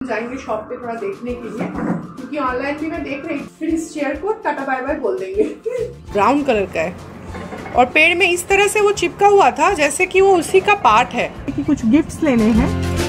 जाएंगे शॉप पे थोड़ा देखने के लिए, क्योंकि ऑनलाइन भी मैं देख रही थी। फिर इस चेयर को टाटा बाय बाय बोल देंगे। ब्राउन कलर का है और पेड़ में इस तरह से वो चिपका हुआ था जैसे कि वो उसी का पार्ट है। कि कुछ गिफ्ट्स लेने हैं।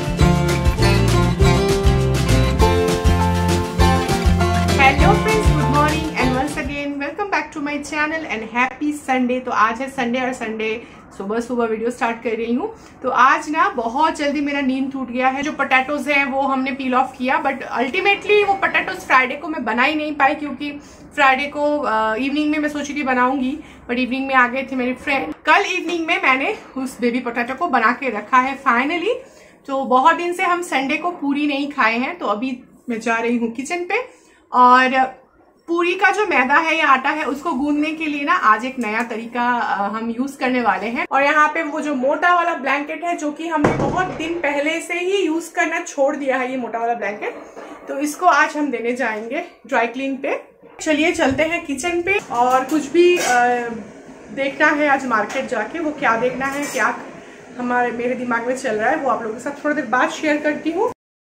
Hello friends, good morning and once again welcome back to my channel and happy Sunday. तो आज है संडे और संडे सुबह सुबह वीडियो स्टार्ट कर रही हूँ। तो आज ना बहुत जल्दी मेरा नींद टूट गया है। जो पोटैटोज हैं वो हमने पील ऑफ किया, बट अल्टीमेटली वो पोटैटोज फ्राइडे को मैं बना ही नहीं पाई, क्योंकि फ्राइडे को इवनिंग में मैं सोची थी बनाऊंगी, बट इवनिंग में आ गए थे मेरे फ्रेंड। कल इवनिंग में मैंने उस बेबी पोटैटो को बना के रखा है फाइनली। तो बहुत दिन से हम संडे को पूरी नहीं खाए हैं, तो अभी मैं जा रही हूँ किचन पे और पूरी का जो मैदा है या आटा है उसको गूंदने के लिए ना आज एक नया तरीका हम यूज करने वाले हैं। और यहाँ पे वो जो मोटा वाला ब्लैंकेट है जो कि हमने बहुत दिन पहले से ही यूज करना छोड़ दिया है, ये मोटा वाला ब्लैंकेट, तो इसको आज हम देने जाएंगे ड्राई क्लीन पे। चलिए चलते हैं किचन पे और कुछ भी देखना है आज मार्केट जाके। वो क्या देखना है, क्या मेरे दिमाग में चल रहा है, वो आप लोगों के साथ थोड़ी देर बाद शेयर करती हूँ।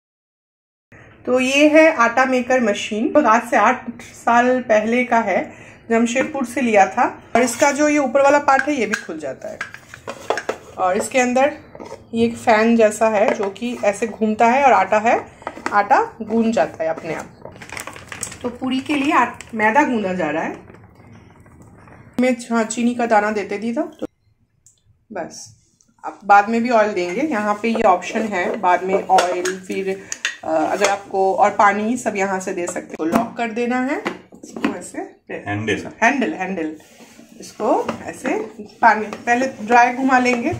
तो ये है आटा मेकर मशीन, आज से 8 साल पहले का है, जमशेदपुर से लिया था। और इसका जो ये ऊपर वाला पार्ट है ये भी खुल जाता है और इसके अंदर ये एक फैन जैसा है जो कि ऐसे घूमता है और आटा गूंद जाता है अपने आप। तो पूरी के लिए मैदा गूंदा जा रहा है। मैं चीनी का दाना देते दी था, तो बस अब बाद में भी ऑयल देंगे। यहाँ पे ये ऑप्शन है, बाद में ऑयल, फिर अगर आपको और पानी सब यहाँ से दे सकते हो। लॉक कर देना है इसको ऐसे, हैंडल इसको ऐसे पानी पहले ड्राई घुमा लेंगे,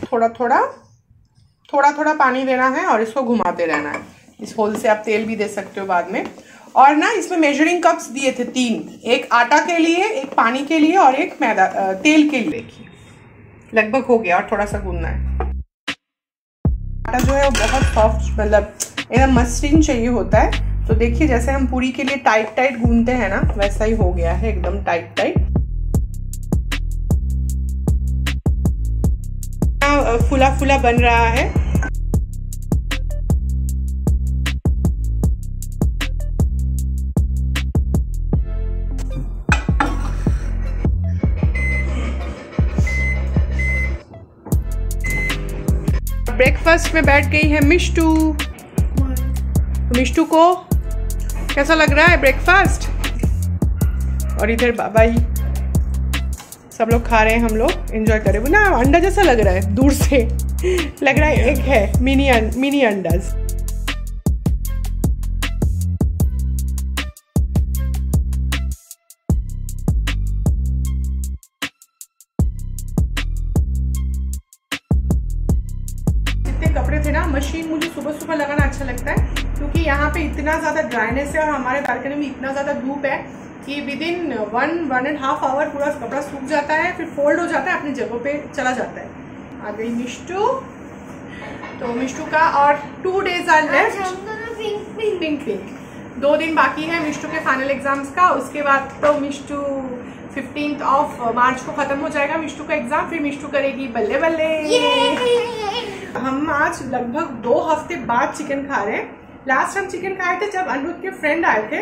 थोड़ा पानी देना है और इसको घुमाते रहना है। इस होल से आप तेल भी दे सकते हो बाद में। और ना इसमें मेजरिंग कप्स दिए थे 3, एक आटा के लिए, एक पानी के लिए और एक मैदा तेल के लिए। देखिए लगभग हो गया और थोड़ा सा गूंदना है। आटा जो है वो बहुत सॉफ्ट, मतलब एकदम मसलिन चाहिए होता है। तो देखिए जैसे हम पूरी के लिए टाइट गूंदते हैं ना, वैसा ही हो गया है, एकदम टाइट। फुला बन रहा है। ब्रेकफास्ट में बैठ गई है मिष्टू। मिष्टू को कैसा लग रहा है ब्रेकफास्ट? और इधर बाबाई सब लोग खा रहे हैं, हम लोग एंजॉय कर रहे हैं ना। अंडा जैसा लग रहा है, दूर से लग रहा है एग है, मिनी अंडाज। कपड़े थे ना, मशीन मुझे सुबह लगाना अच्छा लगता है, क्योंकि यहाँ पे इतना ज़्यादा ड्राइनेस है और हमारे बालकनी में इतना ज़्यादा धूप है कि विदिन 1.5 आवर पूरा कपड़ा सूख जाता है, फिर फोल्ड हो जाता है, अपनी जगह पे चला जाता है। आ गई मिष्टू। तो मिष्टू का और 2 days आर लेफ्ट। पिंक 2 दिन बाकी है मिष्टू के फाइनल एग्जाम्स का। उसके बाद तो मिष्टू 15 मार्च को खत्म हो जाएगा मिष्टू का एग्जाम, फिर मिष्टू करेगी बल्ले बल्ले। हम आज लगभग 2 हफ्ते बाद चिकन खा रहे हैं। लास्ट हम चिकन खाए थे जब अनिरुद्ध के फ्रेंड आए थे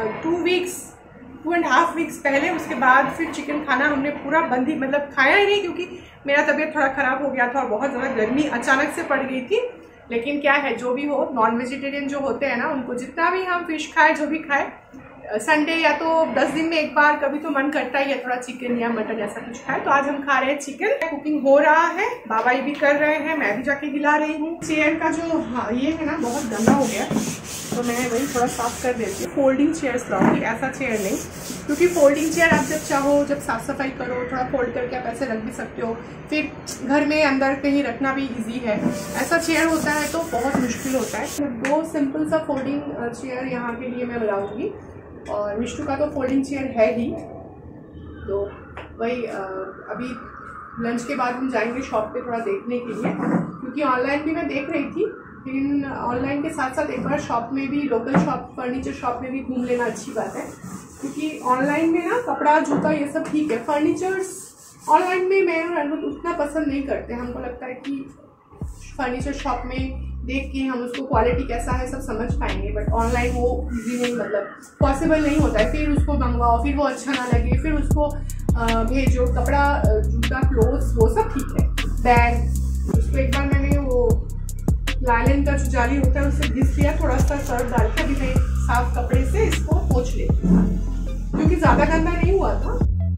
2.5 वीक्स पहले। उसके बाद फिर चिकन खाना हमने पूरा बंद ही, मतलब खाया ही नहीं, क्योंकि मेरा तबीयत थोड़ा खराब हो गया था और बहुत ज़्यादा गर्मी अचानक से पड़ गई थी। लेकिन क्या है, जो भी हो, नॉन वेजिटेरियन जो होते हैं ना, उनको जितना भी हम फिश खाए, जो भी खाए, संडे या तो 10 दिन में एक बार कभी तो मन करता ही है थोड़ा चिकन या मटन ऐसा कुछ खाए। तो आज हम खा रहे हैं चिकन। कुकिंग हो रहा है, बाबा भी कर रहे हैं, मैं भी जाके हिला रही हूँ। चेयर का जो ये है ना बहुत गंदा हो गया, तो मैं वही थोड़ा साफ कर देती हूँ। फोल्डिंग चेयर्स लाऊंगी, ऐसा चेयर नहीं, क्योंकि फोल्डिंग चेयर आप जब चाहो, जब साफ सफाई करो, थोड़ा फोल्ड करके आप ऐसे रख भी सकते हो, फिर घर में अंदर कहीं रखना भी इजी है। ऐसा चेयर होता है तो बहुत मुश्किल होता है। 2 सिंपल सा फोल्डिंग चेयर यहाँ के लिए मैं बनाऊंगी, और मिष्टू का तो फोल्डिंग चेयर है ही। तो वही अभी लंच के बाद हम जाएंगे शॉप पे थोड़ा देखने के लिए, क्योंकि ऑनलाइन भी मैं देख रही थी, लेकिन ऑनलाइन के साथ साथ एक बार शॉप में भी, लोकल शॉप, फर्नीचर शॉप में भी घूम लेना अच्छी बात है। क्योंकि ऑनलाइन में ना कपड़ा, जूता ये सब ठीक है, फर्नीचर्स ऑनलाइन में मैं और अनिरुद्ध उतना पसंद नहीं करते। हमको लगता है कि फर्नीचर शॉप में देख के हम उसको क्वालिटी कैसा है सब समझ पाएंगे, बट ऑनलाइन वो इजी नहीं, मतलब पॉसिबल नहीं होता है। फिर उसको मंगवाओ, फिर वो अच्छा ना लगे, फिर उसको भेजो। कपड़ा, जूता, क्लोथ्स वो सब ठीक है, बैग, उसको एक बार मैंने वो लालन का जो जाली होता है उससे घिस लिया, थोड़ा सा सर्फ डाल के अभी मैं साफ कपड़े से इसको पोंछ लेती हूँ, क्योंकि ज़्यादा गंदा नहीं हुआ था।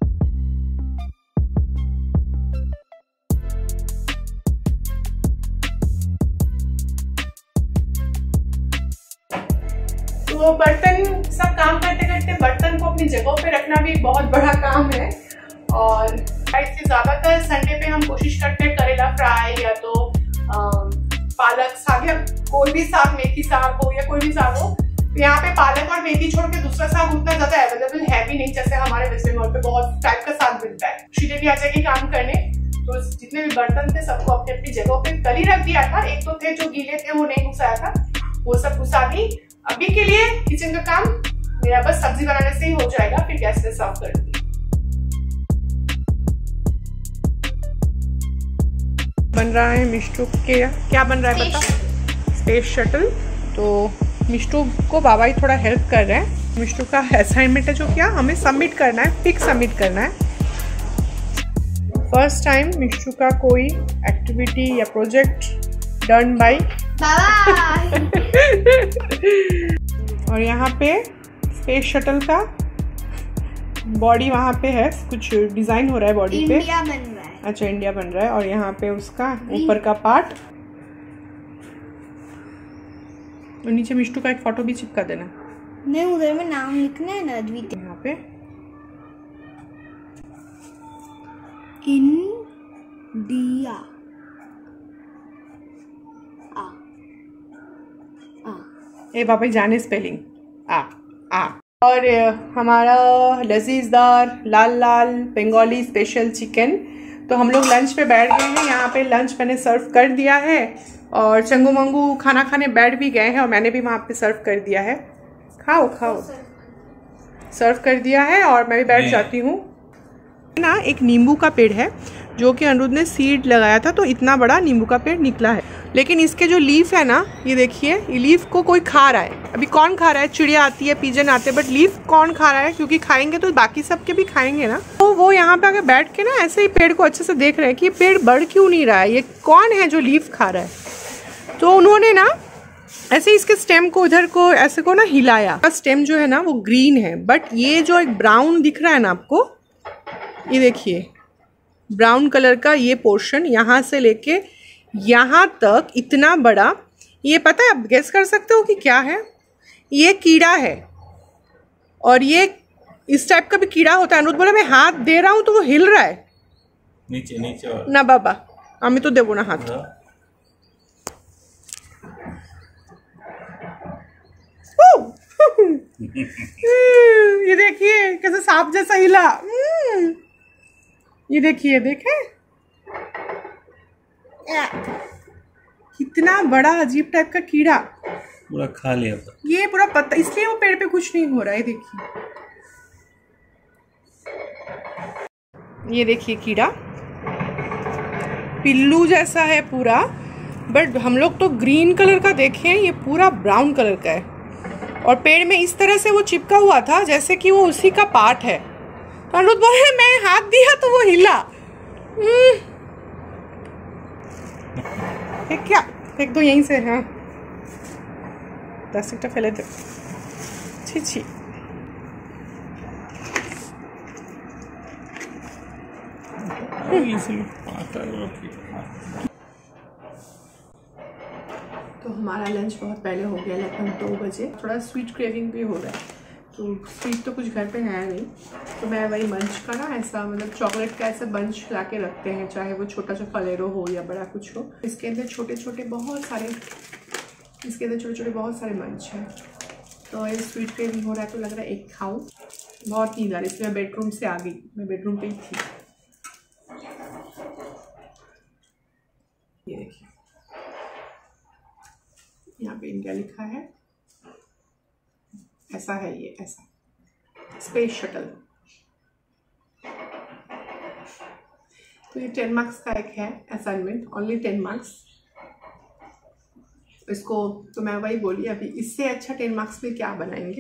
तो बर्तन सब काम करते करते बर्तन को अपनी जगह पे रखना भी एक बहुत बड़ा काम है। और इसलिए ज़्यादातर संडे पे हम कोशिश करते हैं करेला फ्राई या तो पालक साग या कोई भी साग, मेथी साग हो या कोई भी साग हो। तो यहाँ पे पालक और मेथी छोड़ के दूसरा साग उतना ज्यादा अवेलेबल है भी नहीं, जैसे हमारे वेस्ट बंगाल पे बहुत टाइप का साग मिलता है। श्रीदेवी भी आ जाएगी काम करने, तो जितने भी बर्तन थे सबको अपनी अपनी जगह पे कल ही रख दिया था। एक तो थे जो गीले थे वो नहीं घुसाया था, वो सब घुसा दी। अभी के लिए किचन का काम मेरा बस सब्जी बनाने से ही हो जाएगा, फिर गैस से सर्व कर दी। बन रहा है मिष्टू के, क्या बन रहा है पता? Space shuttle. तो मिष्टू को बाबा ही थोड़ा हेल्प कर रहे हैं। मिष्टू का असाइनमेंट है जो क्या हमें सबमिट करना है, पिक सबमिट करना है। फर्स्ट टाइम मिष्टू का कोई एक्टिविटी या प्रोजेक्ट डन बाय और यहाँ पे स्पेस शटल का बॉडी वहाँ पे है, कुछ डिजाइन हो रहा है बॉडी पे, इंडिया बन रहा है। अच्छा इंडिया बन रहा है। और यहाँ पे उसका ऊपर का पार्ट, और नीचे मिष्टू का एक फोटो भी चिपका देना। नहीं, उधर में नाम लिखना है ना अद्वितीय। यहाँ पे इंडिया ए पापा जाने स्पेलिंग आ। और हमारा लजीजदार लाल लाल बंगाली स्पेशल चिकन। तो हम लोग लंच पे बैठ गए हैं। यहाँ पे लंच मैंने सर्व कर दिया है और चंगू मंगू खाना खाने बैठ भी गए हैं और मैंने भी वहाँ पे सर्व कर दिया है। खाओ खाओ, सर्व कर दिया है और मैं भी बैठ जाती हूँ ना। एक नींबू का पेड़ है जो कि अनिरुद्ध ने सीड लगाया था, तो इतना बड़ा नींबू का पेड़ निकला है। लेकिन इसके जो लीफ है ना, ये देखिए, ये लीफ को कोई खा रहा है। अभी कौन खा रहा है? चिड़िया आती है, पिजन आते हैं, बट लीफ कौन खा रहा है? क्योंकि खाएंगे तो बाकी सबके भी खाएंगे ना। तो वो यहाँ पे आके बैठ के ना ऐसे ही पेड़ को अच्छे से देख रहे हैं कि ये पेड़ बढ़ क्यों नहीं रहा है, ये कौन है जो लीफ खा रहा है। तो उन्होंने ना ऐसे इसके स्टेम को उधर को ऐसे को ना हिलाया। स्टेम जो है ना वो ग्रीन है, बट ये जो एक ब्राउन दिख रहा है ना आपको, ये देखिए ब्राउन कलर का ये पोर्शन यहाँ से लेके यहाँ तक इतना बड़ा, ये पता है, आप गेस कर सकते हो कि क्या है? ये कीड़ा है। और ये इस टाइप का भी कीड़ा होता है। अनिरुद्ध बोला मैं हाथ दे रहा हूँ तो वो हिल रहा है नीचे नीचे और ना बाबा, हमें तो देवो ना हाथ। ये देखिए कैसे सांप जैसा हिला। ये देखिए, देखे कितना बड़ा अजीब टाइप का कीड़ा, पूरा खा लिया था। ये पूरा पत्ता, इसलिए वो पेड़ पे कुछ नहीं हो रहा है। देखिए, ये देखिए कीड़ा पिल्लू जैसा है पूरा, बट हम लोग तो ग्रीन कलर का देखे हैं, ये पूरा ब्राउन कलर का है। और पेड़ में इस तरह से वो चिपका हुआ था जैसे कि वो उसी का पार्ट है। तो अनिरुद्ध बोले मैं हाथ दिया तो वो हिला। क्या फेंक दो यहीं से। हाँ, प्लास्टिकটা ফেলে दो। छी छी। तो हमारा लंच बहुत पहले हो गया, लगभग 2 बजे। थोड़ा स्वीट क्रेविंग भी हो रहा है, तो स्वीट तो कुछ घर पे है नहीं, तो मैं वही मंच का ना ऐसा, मतलब चॉकलेट का ऐसा बंच ला के रखते हैं, चाहे वो छोटा सा फलेरो हो या बड़ा कुछ हो। इसके अंदर छोटे छोटे बहुत सारे मंच हैं। तो ये स्वीट क्रेविंग हो रहा है, तो लग रहा है एक खाऊं। बहुत नींद आ रही, इसलिए मैं बेडरूम से आ गई। मैं बेडरूम पे ही थी। ये देखिए, यहाँ पे इंडिया लिखा है, ऐसा है ये, ऐसा स्पेस शटल। तो ये 10 मार्क्स का एक है असाइनमेंट, ओनली 10 मार्क्स। इसको तो मैं वही बोली, अभी इससे अच्छा 10 मार्क्स में क्या बनाएंगे।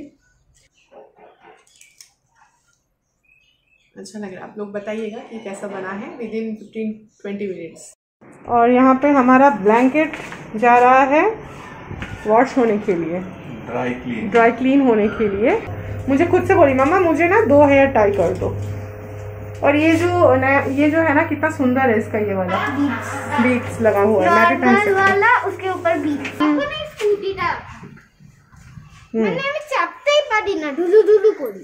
अच्छा लग रहा है, आप लोग बताइएगा कि कैसा बना है विदिन 15-20 मिनट्स। और यहाँ पे हमारा ब्लैंकेट जा रहा है वॉश होने के लिए, ड्राई क्लीन होने के लिए। मुझे खुद से बोली मम्मा मुझे ना 2 हेयर टाई कर दो। और ये जो है ना कितना सुंदर है इसका ये वाला बीट्स लगा हुआ है। मैं भी पहन सकती हूं वाला उसके ऊपर बीट्स। आपको नहीं स्कूटीটা মানে আমি চাপতেই পারি না, ঢুলু ঢুলু করি।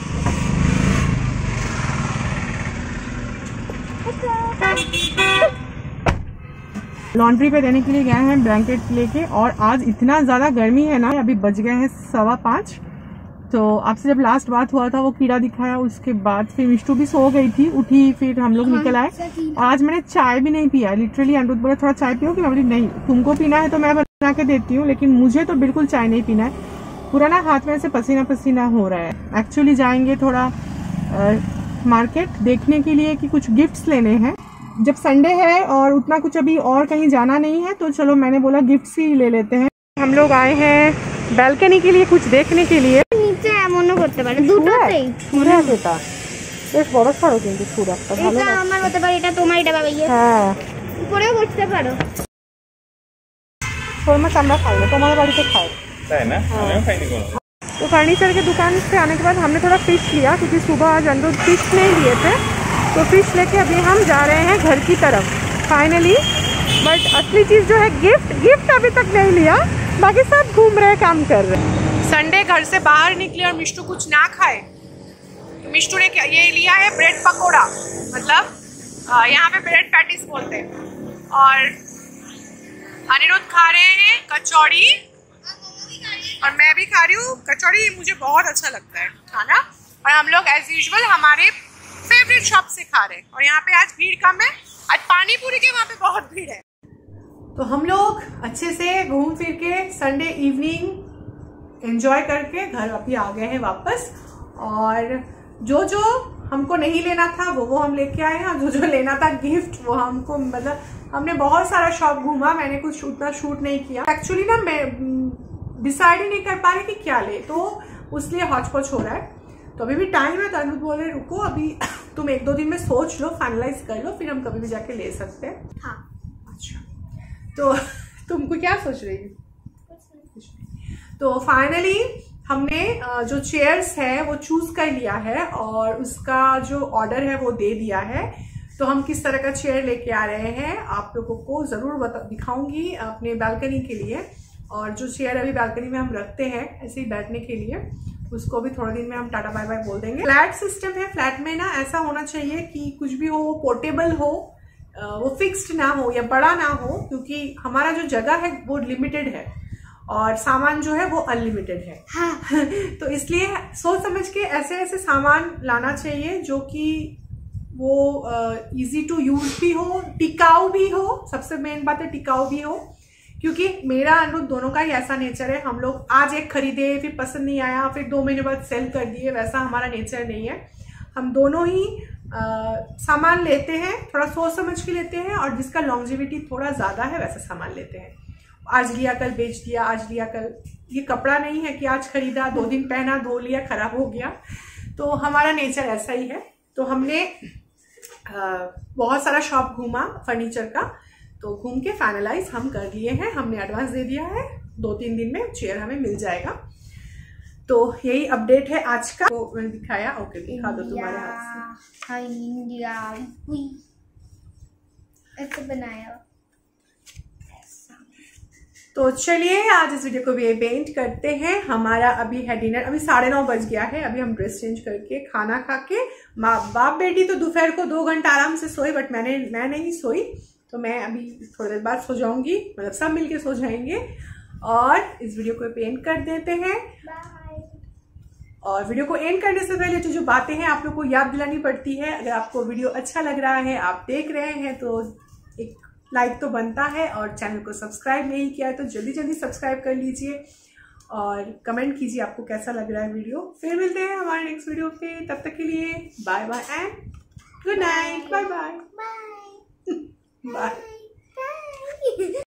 लॉन्ड्री पे देने के लिए गए हैं ब्लैंकेट लेके। और आज इतना ज्यादा गर्मी है ना, अभी बज गए हैं 5:15। तो आपसे जब लास्ट बात हुआ था वो कीड़ा दिखाया, उसके बाद फिर मिष्टू भी सो गई थी, उठी, फिर हम लोग निकल आए। और आज मैंने चाय भी नहीं पिया, लिटरली अनिरुद्ध बोला थोड़ा चाय पियो, कि मैं बोली नहीं तुमको पीना है तो मैं बना के देती हूँ, लेकिन मुझे तो बिल्कुल चाय नहीं पीना है। पूरा ना हाथ में से पसीना पसीना हो रहा है। एक्चुअली जाएंगे थोड़ा मार्केट देखने के लिए कि कुछ गिफ्ट्स लेने हैं। जब संडे है और उतना कुछ अभी और कहीं जाना नहीं है तो चलो मैंने बोला गिफ्ट्स ही ले लेते हैं। हम लोग आए हैं बैल्कनी के लिए कुछ देखने के लिए। নিচে এমনও করতে পারে, দুটোতেই পুরা এটা বেশ বড় সড়ো কিন্তু পুরাটা ভালো। এটা আমার হতে পারে, এটা তোমার, এটা বাবাইয়ের। হ্যাঁ উপরেও করতে পারো। শোল মাছ আমরা খাই না, তোমার বাড়িতে খাই তাই না? আমিও খাইনি কোনো। तो फर्नीचर की दुकान से आने के बाद हमने थोड़ा फिश लिया, क्योंकि सुबह आज अनिरुद्ध फिश नहीं लिए थे। तो फिश लेके अभी हम जा रहे हैं घर की तरफ फाइनली। बट असली चीज़ जो है गिफ्ट अभी तक नहीं लिया, बाकी सब घूम रहे काम कर रहे। संडे घर से बाहर निकले और मिष्टू कुछ ना खाए, मिष्टू ने ये लिया है ब्रेड पकोड़ा, मतलब यहाँ पे ब्रेड पैटीज बोलते हैं। और अनिरुद्ध खा रहे हैं कचौड़ी और मैं भी खा रही हूँ कचौड़ी। मुझे बहुत अच्छा लगता है खाना। और हम लोग एज यूजुअल हमारे फेवरेट शॉप से खा रहे हैं। और यहाँ पे आज भीड़ कम है, आज पानी पूरी के वहाँ पे बहुत भीड़ है। तो हम लोग अच्छे से घूम फिर के संडे इवनिंग एंजॉय करके घर अभी आ गए हैं वापस। और जो जो हमको नहीं लेना था वो हम लेके आए हैं, और जो जो लेना था गिफ्ट वो हमको, मतलब हमने बहुत सारा शॉप घूमा। मैंने कुछ उतना शूट नहीं किया एक्चुअली ना, मैं डिसाइड ही नहीं कर पा रही कि क्या ले, तो उसलिए हॉच पॉच हो रहा है। तो अभी भी टाइम है, तो अनिरुद्ध बोल रहे रुको अभी तुम 1-2 दिन में सोच लो, फाइनलाइज कर लो, फिर हम कभी भी जाके ले सकते हैं। हाँ अच्छा तो तुमको क्या सोच रही है? तो फाइनली हमने जो चेयर्स है वो चूज कर लिया है और उसका जो ऑर्डर है वो दे दिया है। तो हम किस तरह का चेयर लेके आ रहे हैं आप लोगों को जरूर दिखाऊंगी अपने बालकनी के लिए। और जो चेयर अभी बालकनी में हम रखते हैं ऐसे ही बैठने के लिए, उसको भी थोड़े दिन में हम टाटा बाय बाय बोल देंगे। फ्लैट सिस्टम है, फ्लैट में ना ऐसा होना चाहिए कि कुछ भी हो वो पोर्टेबल हो, वो फिक्स्ड ना हो या बड़ा ना हो, क्योंकि हमारा जो जगह है वो लिमिटेड है और सामान जो है वो अनलिमिटेड है। हाँ। तो इसलिए सोच समझ के ऐसे ऐसे सामान लाना चाहिए जो कि वो इजी टू यूज भी हो, टिकाऊ भी हो। सबसे मेन बात है टिकाऊ भी हो, क्योंकि मेरा अनिरुद्ध दोनों का ही ऐसा नेचर है। हम लोग आज एक खरीदे, फिर पसंद नहीं आया, फिर 2 महीने बाद सेल कर दिए, वैसा हमारा नेचर नहीं है। हम दोनों ही सामान लेते हैं, थोड़ा सोच समझ के लेते हैं, और जिसका लॉन्जिविटी थोड़ा ज्यादा है वैसा सामान लेते हैं। आज लिया कल बेच दिया, आज लिया कल। ये कपड़ा नहीं है कि आज खरीदा 2 दिन पहना, धो लिया, खराब हो गया। तो हमारा नेचर ऐसा ही है। तो हमने बहुत सारा शॉप घूमा फर्नीचर का, तो घूम के फाइनलाइज हम कर लिए हैं। हमने एडवांस दे दिया है, 2-3 दिन में चेयर हमें मिल जाएगा। तो यही अपडेट है आज का। तो मैंने दिखाया, ओके दिखा दो तुम्हारे हाथ से। इंडिया ऐसे बनाया। तो चलिए आज इस वीडियो को भी पेंट करते हैं। हमारा अभी है डिनर, अभी 9:30 बज गया है। अभी हम ड्रेस चेंज करके खाना खा के, माँ बाप बेटी तो दोपहर को 2 घंटा आराम से सोई, बट मैं नहीं सोई। तो मैं अभी थोड़ी देर बाद सो जाऊंगी, मतलब सब मिलके सो जाएंगे। और इस वीडियो को पेंट कर देते हैं। और वीडियो को एंड करने से पहले जो बातें हैं आप लोग को याद दिलानी पड़ती है। अगर आपको वीडियो अच्छा लग रहा है, आप देख रहे हैं, तो एक लाइक तो बनता है, और चैनल को सब्सक्राइब नहीं किया है तो जल्दी जल्दी सब्सक्राइब कर लीजिए, और कमेंट कीजिए आपको कैसा लग रहा है वीडियो। फिर मिलते हैं हमारे नेक्स्ट वीडियो पे, तब तक के लिए bye bye and good night. Bye bye bye.